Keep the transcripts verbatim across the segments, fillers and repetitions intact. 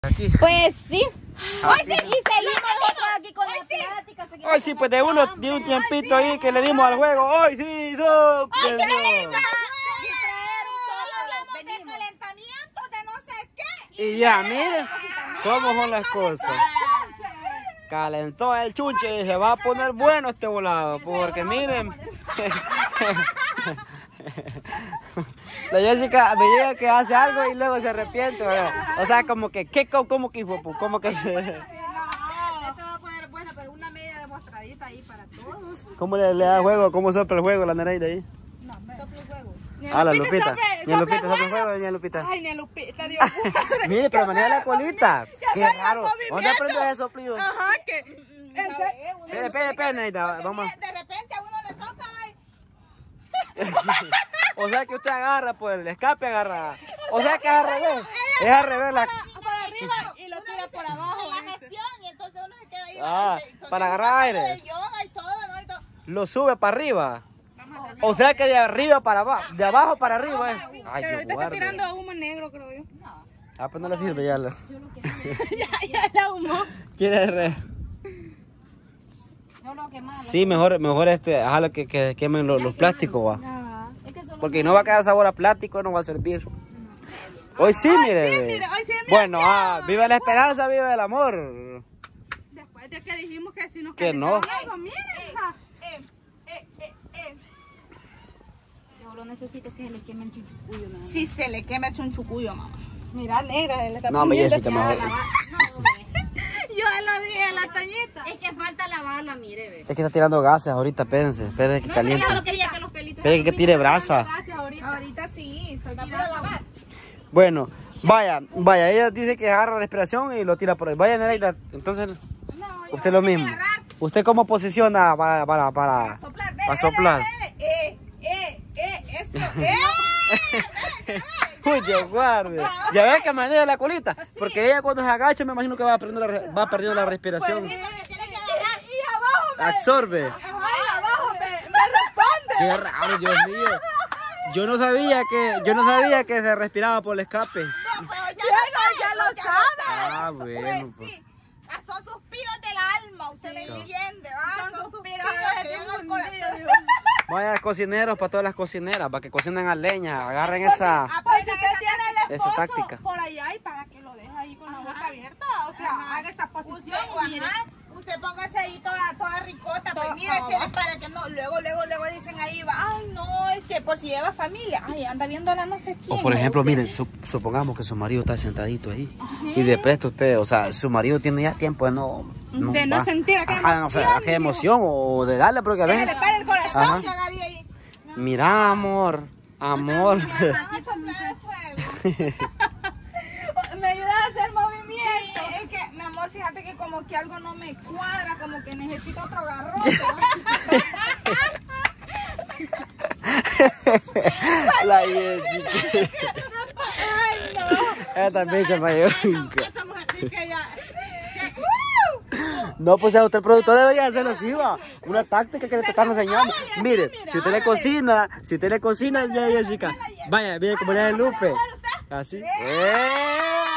Aquí. Pues sí. Hoy sí. Y seguimos nosotros aquí con la plática. Hoy sí, pues de uno, de un tiempito ahí que le dimos al juego. Hoy sí, no. Hoy sí, solo hablamos de calentamiento, de no sé qué. Y ya, miren cómo son las cosas. Calentó el chunche y se va a poner bueno este volado. Porque miren. La Jessica me llega que hace algo y luego se arrepiente, ¿verdad? O sea, como que, ¿qué? ¿Cómo que fue? ¿Cómo que se...? No, esta va a poner buena, pero una media demostradita ahí para todos. ¿Cómo le, le da juego? ¿Cómo sopla el juego la Nereida ahí? No, sopla el juego. Ah, la Lupita. Ni a Lupita sopla el juego, ni a Lupita. Ay, ni a Lupita, Dios mío. Mire, pero maneja la colita. Qué raro. ¿Dónde aprendió ese soplido? Ajá, que... Espera, espera, espera, Nereida, vamos. De repente a uno le toca, ay. O sea que usted agarra, pues el escape agarra. O sea que es al revés. Es al revés la... Para arriba y lo tira por abajo. Relajación, y entonces uno se queda ahí. Ah, para agarrar aire. De yoga y todo, ¿no? Y todo. Lo sube para arriba. O sea que de arriba para abajo, de abajo para arriba, ¿eh? Ay, Pero yo ahorita está guarde. tirando humo negro, creo yo. Ah, pues no le sirve ya. Lo... ya, ya la humo. ¿Quiere re? Yo lo que más. Sí, mejor, mejor este, déjalo que, que quemen los, los plásticos, va. Ajá. Es que solo Porque no va a quedar sabor a plástico, no va a servir. Hoy sí, mire. sí, mire, hoy sí, mire, Bueno, tío. ah, viva la esperanza, viva el amor. Después de que dijimos que si nos Que no. calentaba algo, miren, hija. Eh, eh, eh, eh. Yo lo necesito que se le queme el chuchucuyo. ¿No? Si se le quema el chunchucuyo, mamá. Mira, negra, él está No, me poniendo- Jessica, mejor. Yo lo dije a la tañita. Es que falta lavarla, mire, ve. Es que está tirando gases ahorita, espérense, espérense que No, caliente. yo solo quería que los pelitos. Espérense que tire brasa. Gracias, ahorita. Ahorita sí, estoy Está tirando. puro lavar. Bueno, vaya, vaya, ella dice que agarra la respiración y lo tira por ahí. Vaya, Nereida, entonces, No, yo usted lo mismo. ¿Usted cómo posiciona para, para, para, soplar, para soplar? Eh, eh, eh, eso, eh. Uy, Dios guarde. Ya ves que maneja la colita. Porque ella cuando se agacha me imagino que va perdiendo la, re- va perdiendo la respiración. Pues sí, porque tiene que agarrar. Y abajo me... Absorbe. Ay, abajo me, me responde. Qué raro, Dios mío. Yo no sabía que, yo no sabía que se respiraba por el escape. No, pero ya, lo, ya lo sabe. Ah, bueno, Pues pues. sí. Ah, son suspiros del alma, usted me entiende. Ah, son, suspiros de del Dios corazón. Vaya cocineros para todas las cocineras, para que cocinen a leña, agarren esa, Porque usted tiene el esa esposo táctica. por allá y para que lo deje ahí con la boca abierta. O sea, haga esta posición. Usted, Mire. ajá, usted póngase ahí toda, toda ricota, pues Todo- mire, no, se va. le para que no, luego, luego, luego dicen ahí, va, ay no, es que por si lleva familia, ay, anda viendo a la no sé quién. O por ejemplo, usted. miren, su- supongamos que su marido está sentadito ahí. Y de presto usted, o sea, su marido tiene ya tiempo de no... De no va. sentir aquella Ajá, o sea, emoción, aquella emoción o de darle, porque a Que se veces... le para el corazón, Ajá. que agarre ahí. Mira, amor, amor. Ajá, soplar el fuego. Me ayuda a hacer movimiento. Sí, es que, mi amor, fíjate que como que algo no me cuadra, como que necesito otro garrote. La Jessica. Ay, no. Esta bicha mayor. Esta mujercita ya... No, pues a usted el productor debería hacerlo así, va. Una táctica que le están enseñando. Mire, si usted le cocina, si usted le cocina, ya Jessica. Vaya, mire como le da el Lupe. Así. ¡Eh!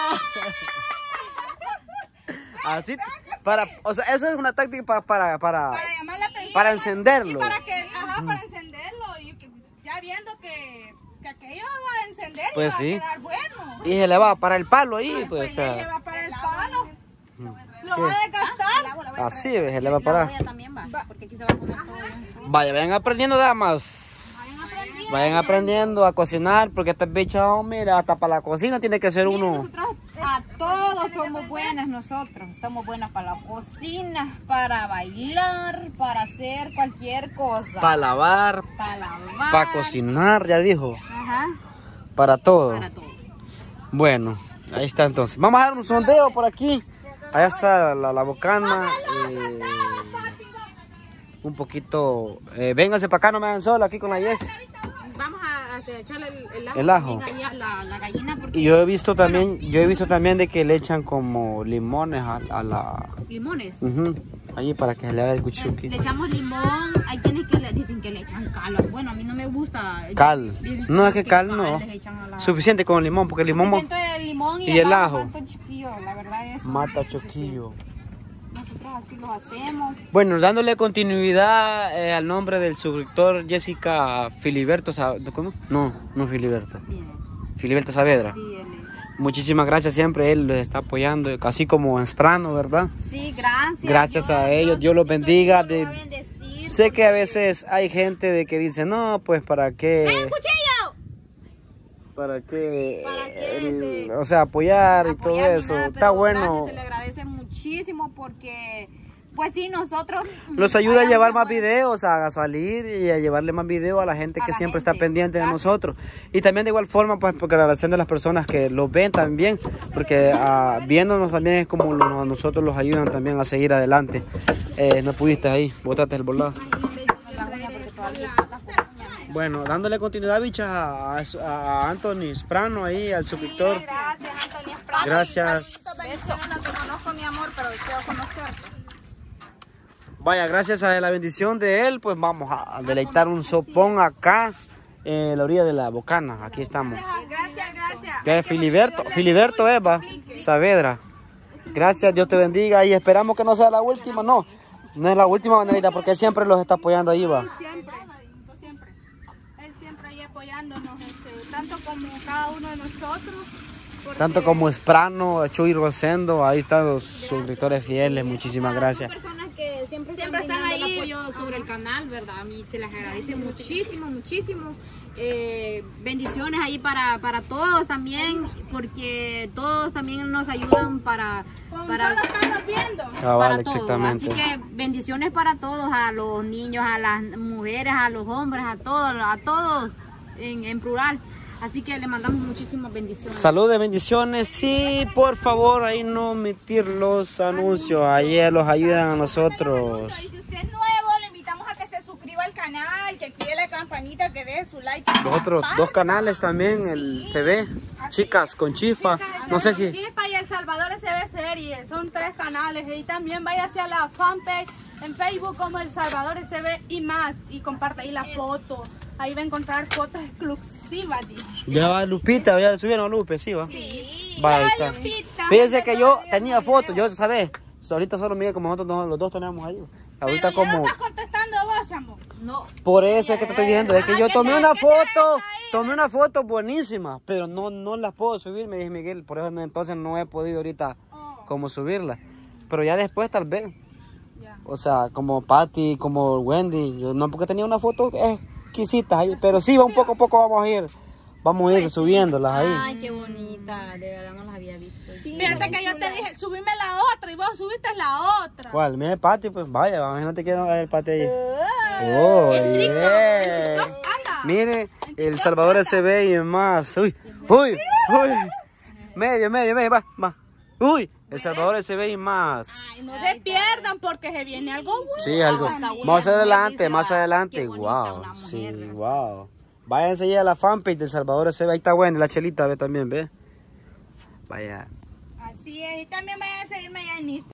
Así. Para, o sea, eso es una táctica para, para, para, Para llamar la atención. para encenderlo. Y para que, ajá, para encenderlo. Y que- ya viendo que, que aquello va a encender y Pues va sí. a quedar bueno. Y se le va para el palo ahí, pues. O Pues se sea, va para el palo. Lo va a desgastar. así, se le va La para. olla también va, porque aquí se va a poner todo. Vaya, vayan aprendiendo, damas. Vayan aprendiendo a cocinar, porque esta bicha, oh, mira, hasta para la cocina tiene que ser uno. Nosotros a todos somos buenas nosotros. Somos buenas para la cocina, para bailar, para hacer cualquier cosa. Para lavar, Para lavar. para cocinar, ya dijo. Ajá, Para todo. para todo. Bueno, ahí está entonces. Vamos a dar un sondeo por aquí. Allá está la, la bocana. eh, un poquito. Eh, vénganse para acá, no me hagan solo aquí con la Yes. Vamos a, a este, echarle el, el ajo, El ajo. también ahí a la, la gallina porque Y yo he visto también, yo he visto también de que le echan como limones a, a la... limones. Ujú, ahí para que se le haga el Pues, cuchuqui. le echamos limón, hay quienes que le dicen que le echan cal. Bueno, a mí no me gusta. Cal. Yo he visto No, es que cal no. les echan a la- Suficiente con el limón, porque el limón mo- Suficiente el limón y, y el ajo. mata el chiquillo, la verdad es. mata choquillo. Nosotros así lo hacemos. Bueno, dándole continuidad eh, al nombre del suscriptor Jessica Filiberto, Sa- ¿cómo? No, no Filiberto. Bien. Filiberto Saavedra. Sí, él es- Muchísimas gracias, siempre él les está apoyando, así como Esprano, ¿verdad? Sí, gracias. Gracias a ellos, Dios los bendiga. De- Sé que a veces hay gente de que dice, no, pues para qué, ¡Cuchillo! para qué, ¿Para qué, el- este, o sea, apoyar y todo apoyar ni eso. nada, Está pero bueno. gracias, se le agradece muchísimo porque, pues sí, nosotros Nos ayuda a hay llevar una más buena- videos, a salir y a llevarle más videos a la gente A que la siempre gente. está pendiente de Gracias. nosotros. Y también de igual forma, pues, porque agradeciendo a las personas que los ven también, porque ah, viéndonos también es como lo- a nosotros los ayudan también a seguir adelante. Eh, no pudiste ahí, botaste el volado. Bueno, dándole continuidad, bichas, a, a, a Anthony Sprano ahí, al suscriptor. Gracias, Antonio Esprano. Gracias. Bendiciones, no te conozco, mi amor, pero quiero conocerte. Vaya, gracias a la bendición de él, pues vamos a deleitar un sopón acá en la orilla de la Bocana. Aquí estamos. Gracias, gracias. Que es Filiberto, Filiberto Eva Saavedra. Gracias, Dios te bendiga y esperamos que no sea la última, no. No es la última, Manuelita, porque él siempre los está apoyando ahí, va. Siempre, siempre. Él siempre ahí apoyándonos, este, tanto como cada uno de nosotros. porque- Tanto como Esprano, Chuy Rosendo, ahí están los suscriptores fieles, muchísimas gracias. Personas que siempre, Siempre están están brindando ahí. el apoyo sobre el canal, ¿verdad? A mí se les agradece muchísimo, muchísimo. Eh, bendiciones ahí para, para todos también, porque todos también nos ayudan para, Con para, solo estarnos viendo. Cabal, para todos. exactamente. Así que bendiciones para todos, a los niños, a las mujeres, a los hombres, a todos, a todos en, en plural. Así que le mandamos muchísimas bendiciones. Salud de bendiciones. Sí, por favor, ahí no omitir los anuncios. Ahí los ayudan a nosotros. Y si usted es nuevo, le invitamos a que se suscriba al canal, que active la campanita, que deje su like. Los otros dos canales también, el se ve, Chicas con Chifa. No sé si... Chispa y El Salvador S B Series, son tres canales. Y también vaya hacia la fanpage en Facebook como El Salvador S B y más. Y comparte ahí la foto. Ahí va a encontrar fotos exclusivas. dice. Ya va Lupita, ya subieron a Lupe, sí va. Sí. Va, ahí Ay, está. Lupita. Fíjense que yo tenía fotos, yo sabes, ahorita solo Miguel como nosotros no- los dos tenemos ahí. Ahorita Pero ya como... no estás contestando vos, chamo. No, Por eso es que te estoy diciendo, es que yo ¿qué tomé te- una qué te foto, dejas ahí? tomé una foto buenísima, pero no, no las puedo subir, me dice Miguel, por eso no- entonces no he podido ahorita como subirla. Pero ya después tal vez, Ya. o sea, como Patty, como Wendy, yo no porque tenía una foto exquisita ahí, pero sí, va un poco a poco vamos a ir, vamos a ir subiéndolas ahí. ay, qué bonita, de verdad no las había visto. Fíjate que yo te dije, subime la otra y vos subiste la otra. ¿Cuál? Mira Patty, pues vaya, imagínate que no ver Patty ahí. Oh, yeah. Anda. Mire, El Salvador S B y más. Uy, uy, uy. Medio, medio, medio, va, va. Uy, El Salvador S B y más. Y no se pierdan porque se viene algo bueno. Sí, algo. Está buena, Más mujer, adelante, dice, más ah, adelante. qué bonita Wow. una mujer, Sí, ¿verdad? wow. Váyanse ya a la fanpage del Salvador S B. Ahí está buena, la chelita ve también, ve. Vaya. Así es, y también vayan a seguirme allá en Instagram.